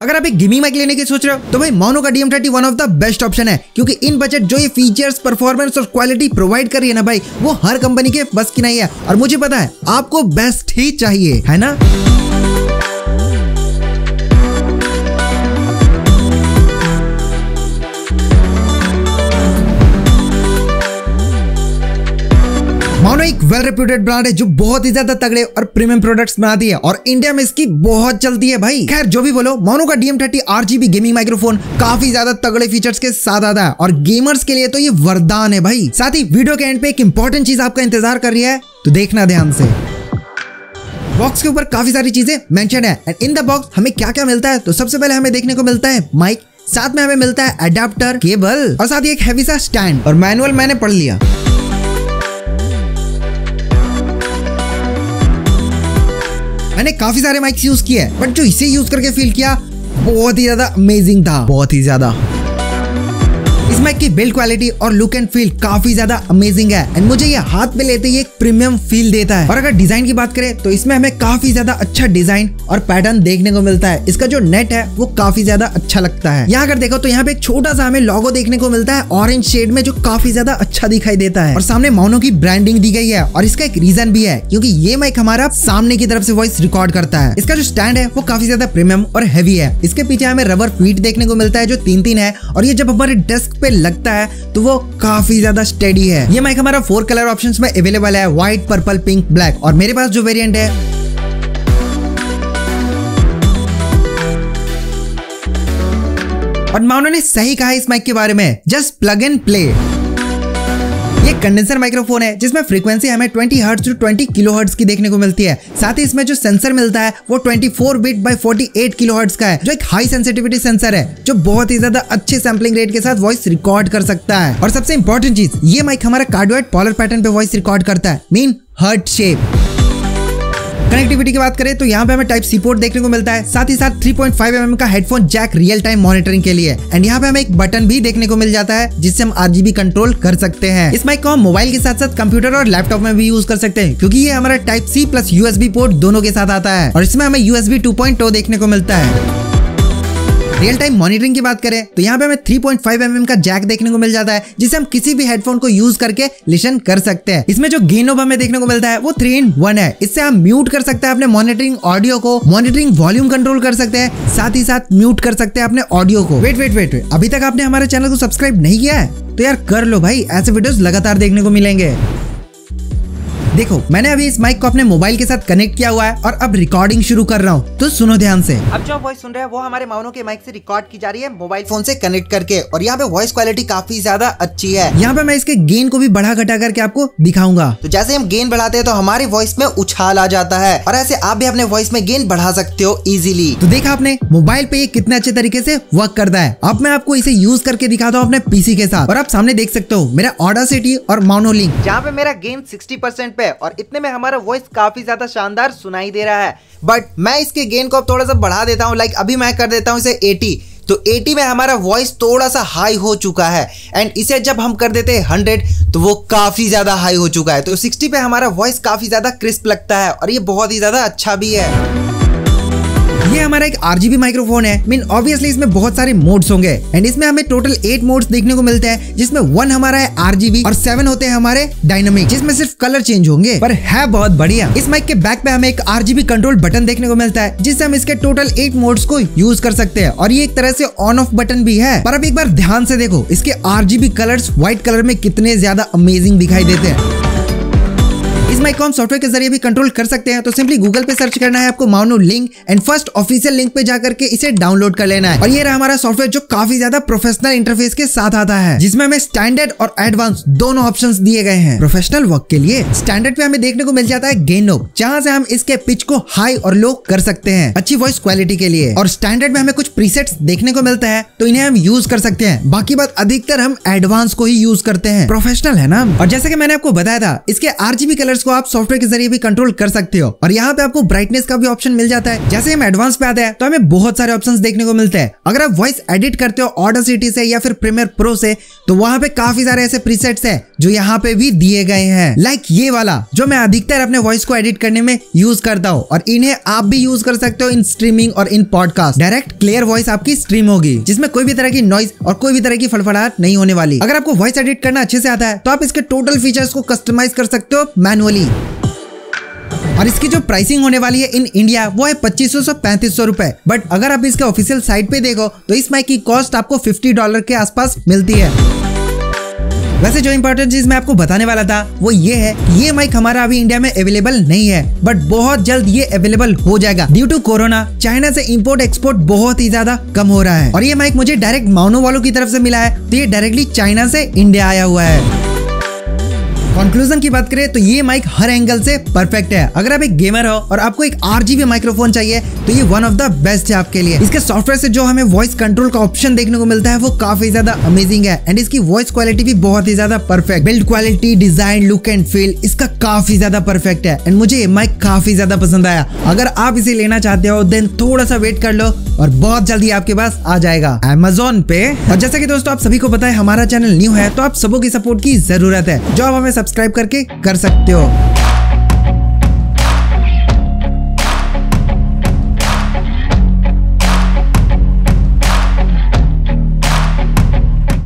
अगर आप एक गेमिंग माइक लेने की सोच रहे हो तो भाई माओनो का DM30 one of the best option है, क्योंकि इन बजट जो ये फीचर्स, परफॉर्मेंस और क्वालिटी प्रोवाइड कर रही है ना भाई, वो हर कंपनी के बस की नहीं है। और मुझे पता है आपको बेस्ट ही चाहिए, है ना। माओनो एक वेल रेप्यूटेड ब्रांड है जो बहुत ही ज्यादा तगड़े और प्रीमियम प्रोडक्ट्स बनाती है और इंडिया में इसकी बहुत चलती है भाई। खैर जो भी बोलो, माओनो का DM30 RGB गेमिंग माइक्रोफोन काफी ज्यादा तगड़े फीचर्स के साथ आता है और गेमर्स के लिए तो ये वरदान है भाई। साथ ही वीडियो के एंड पे एक इंपॉर्टेंट चीज आपका इंतजार कर रही है, तो देखना ध्यान से। बॉक्स के ऊपर काफी सारी चीजें मेंशन है एंड इन द बॉक्स हमें क्या क्या मिलता है, तो सबसे पहले हमें देखने को मिलता है माइक, साथ में हमें मिलता है अडेप्टर, केबल और साथ ही एक हैवी सा स्टैंड। और मैनुअल मैंने पढ़ लिया। मैंने काफी सारे माइक्स यूज किए बट जो इसे यूज करके फील किया बहुत ही ज्यादा अमेजिंग था, बहुत ही ज्यादा। इस माइक की बिल्ड क्वालिटी और लुक एंड फील काफी ज्यादा अमेजिंग है एंड मुझे ये हाथ पे लेते ही एक प्रीमियम फील देता है। और अगर डिजाइन की बात करें तो इसमें हमें काफी ज्यादा अच्छा डिजाइन और पैटर्न देखने को मिलता है। इसका जो नेट है वो काफी ज्यादा अच्छा लगता है। यहाँ अगर देखो तो यहाँ पे एक छोटा सा हमें लोगो देखने को मिलता है ऑरेंज शेड में, जो काफी ज्यादा अच्छा दिखाई देता है। और सामने माओनो की ब्रांडिंग दी गई है और इसका एक रीजन भी है, क्योंकि ये माइक हमारा सामने की तरफ से वॉइस रिकॉर्ड करता है। इसका जो स्टैंड है वो काफी ज्यादा प्रीमियम और हैवी है। इसके पीछे हमें रबर फीट देखने को मिलता है जो 3-3 है और ये जब हमारे डेस्क पे लगता है तो वो काफी ज्यादा स्टेडी है। ये माइक हमारा 4 कलर ऑप्शंस में अवेलेबल है, व्हाइट, पर्पल, पिंक, ब्लैक। और मेरे पास जो वेरिएंट है और माओनो ने सही कहा इस माइक के बारे में, जस्ट प्लग एंड प्ले। ये कंडेंसर माइक्रोफोन है जिसमें फ्रीक्वेंसी हमें 20 हर्ट्ज टू 20 किलोहर्ट्ज की देखने को मिलती है। साथ ही इसमें जो सेंसर मिलता है वो 24 बिट बाय 48 किलोहर्ट्ज का है, जो एक हाई सेंसिटिविटी सेंसर है जो बहुत ही ज्यादा अच्छे सैम्पलिंग रेट के साथ वॉइस रिकॉर्ड कर सकता है। और सबसे इंपॉर्टेंट चीज, ये माइक हमारा कार्डियोइड पॉलर पैटर्न पे वॉइस रिकॉर्ड करता है, मीन हार्ट शेप। कनेक्टिविटी की बात करें तो यहाँ पे हमें टाइप सी पोर्ट देखने को मिलता है, साथ ही साथ 3.5 mm का headphone jack real time monitoring के लिए। एंड यहाँ पे हमें एक बटन भी देखने को मिल जाता है जिससे हम RGB कंट्रोल कर सकते हैं। इस माइक को हम मोबाइल के साथ साथ कंप्यूटर और लैपटॉप में भी यूज कर सकते हैं, क्योंकि ये हमारा type C plus USB port दोनों के साथ आता है। और इसमें हमें USB 2.0 देखने को मिलता है। रियल टाइम मॉनिटरिंग की बात करें तो यहाँ पे हमें 3.5 mm का जैक देखने को मिल जाता है, जिसे हम किसी भी हेडफोन को यूज करके लिसन कर सकते हैं। इसमें जो गेन नॉब हमें देखने को मिलता है वो 3-in-1 है। इससे हम म्यूट कर सकते हैं अपने मॉनिटरिंग ऑडियो को, मॉनिटरिंग वॉल्यूम कंट्रोल कर सकते हैं, साथ ही साथ म्यूट कर सकते हैं अपने ऑडियो को। वेट, अभी तक आपने हमारे चैनल को सब्सक्राइब नहीं किया है तो यार कर लो भाई, ऐसे वीडियोस लगातार देखने को मिलेंगे। देखो मैंने अभी इस माइक को अपने मोबाइल के साथ कनेक्ट किया हुआ है और अब रिकॉर्डिंग शुरू कर रहा हूँ, तो सुनो ध्यान से। अब जो वॉइस सुन रहे हैं वो हमारे माओनो के माइक से रिकॉर्ड की जा रही है मोबाइल फोन से कनेक्ट करके, और यहाँ पे वॉइस क्वालिटी काफी ज्यादा अच्छी है। यहाँ पे मैं इसके गेन को भी बढ़ा घटा करके आपको दिखाऊंगा। तो जैसे हम गेन बढ़ाते हैं तो हमारी वॉइस में उछाल आ जाता है, और ऐसे आप भी अपने वॉइस में गेन बढ़ा सकते हो इजीली। तो देखा आपने मोबाइल पे ये कितने अच्छे तरीके से वर्क करता है। अब मैं आपको इसे यूज करके दिखाता हूँ अपने PC के साथ, और आप सामने देख सकते हो मेरा ऑडासिटी और माओनो लिंक, जहाँ पे मेरा गेन 60% पे और इतने में हमारा वॉइस काफी ज्यादा शानदार सुनाई दे रहा है। बट मैं इसके गेन को अब थोड़ा सा बढ़ा देता हूँ, लाइक अभी मैं कर देता हूँ इसे 80, तो 80 में हमारा वॉइस थोड़ा सा हाई हो चुका है। एंड इसे जब हम कर देते हैं 100 तो वो काफी ज्यादा हाई हो चुका है। तो 60 पे हमारा वॉइस काफी ज्यादा क्रिस्प लगता है और ये बहुत ही ज्यादा अच्छा भी है। ये हमारा एक RGB माइक्रोफोन है, मीन ऑब्वियसली इसमें बहुत सारे मोड्स होंगे एंड इसमें हमें टोटल 8 मोड्स देखने को मिलते हैं, जिसमें 1 हमारा है RGB और 7 होते हैं हमारे डायनामिक, जिसमें सिर्फ कलर चेंज होंगे, पर है बहुत बढ़िया। इस माइक के बैक पे हमें एक RGB कंट्रोल बटन देखने को मिलता है, जिससे हम इसके टोटल 8 मोड्स को यूज कर सकते हैं, और ये एक तरह से ऑन ऑफ बटन भी है। पर अब एक बार ध्यान से देखो इसके RGB कलर्स व्हाइट कलर में कितने ज्यादा अमेजिंग दिखाई देते हैं। इस माइक को हम सॉफ्टवेयर के जरिए भी कंट्रोल कर सकते हैं। तो सिंपली गूगल पे सर्च करना है आपको Maono link and first official link पे जाकर के इसे डाउनलोड कर लेना है। और ये रहा हमारा सॉफ्टवेयर जो काफी ज्यादा प्रोफेशनल इंटरफेस के साथ आता है, जिसमें हमें स्टैंडर्ड और एडवांस दोनों ऑप्शंस दिए गए हैं। प्रोफेशनल वर्क के लिए स्टैंडर्ड पे हमें देखने को मिल जाता है गेन नॉब, जहां से हम इसके पिच को हाई और लो कर सकते हैं अच्छी वॉइस क्वालिटी के लिए। और स्टैंडर्ड में हमें कुछ प्रीसेट्स देखने को मिलता है, तो इन्हें हम यूज कर सकते हैं। बाकी बात अधिकतर हम एडवांस को ही यूज करते हैं, प्रोफेशनल है ना। और जैसे कि मैंने आपको बताया था, इसके RGB कलर्स को आप सॉफ्टवेयर के जरिए भी कंट्रोल कर सकते हो। और यहाँ पे आपको ब्राइटनेस का भी ऑप्शन मिल जाता है। जैसे हम एडवांस पे आते हैं तो हमें बहुत सारे ऑप्शंस देखने को मिलते हैं। अगर आप वॉइस एडिट करते हो ऑडासिटी से या फिर प्रीमियर प्रो से, तो वहाँ पे काफी सारे ऐसे प्रीसेट्स है जो यहाँ पे भी दिए गए हैं। लाइक ये वाला जो मैं अधिकतर अपने वॉइस को एडिट करने में यूज करता हूँ, और इन्हें आप भी यूज कर सकते हो इन स्ट्रीमिंग और इन पॉडकास्ट। डायरेक्ट क्लियर वॉइस आपकी स्ट्रीम होगी, जिसमें कोई भी तरह की नॉइज और कोई भी तरह की फड़फड़ाहट नहीं होने वाली। अगर आपको वॉइस एडिट करना अच्छे से आता है तो आप इसके टोटल फीचर्स को कस्टमाइज कर सकते हो मैनुअली। और इसकी जो प्राइसिंग होने वाली है इन इंडिया वो है 2500 से 3500 रुपए। बट अगर आप इसके ऑफिशियल साइट पे देखो तो इस माइक की कॉस्ट आपको $50 के आसपास मिलती है। वैसे जो इंपॉर्टेंट चीज मैं आपको बताने वाला था वो ये है कि ये माइक हमारा अभी इंडिया में अवेलेबल नहीं है, बट बहुत जल्द ये अवेलेबल हो जाएगा। ड्यू टू कोरोना चाइना से इंपोर्ट एक्सपोर्ट बहुत ही ज्यादा कम हो रहा है, और ये माइक मुझे डायरेक्ट माओनो वालों की तरफ से मिला है, तो ये डायरेक्टली चाइना से इंडिया आया हुआ है। कंक्लूजन की बात करें तो ये माइक हर एंगल से परफेक्ट है। अगर आप एक गेमर हो और आपको एक RGB माइक्रोफोन चाहिए तो ये वन ऑफ द बेस्ट है आपके लिए। इसके सॉफ्टवेयर से जो हमें वॉइस कंट्रोल का ऑप्शन देखने को मिलता है वो काफी ज्यादा अमेजिंग है, एंड इसकी वॉइस क्वालिटी भी बहुत ही ज्यादा perfect. Build quality, design, look and feel इसका काफी ज्यादा परफेक्ट है, एंड मुझे ये माइक काफी ज्यादा पसंद आया। अगर आप इसे लेना चाहते हो देन थोड़ा सा वेट कर लो और बहुत जल्दी आपके पास आ जाएगा Amazon पे। और जैसा कि दोस्तों आप सभी को पता है हमारा चैनल न्यू है, तो आप सबों की सपोर्ट की जरूरत है, जो आप हमें सब्सक्राइब करके कर सकते हो।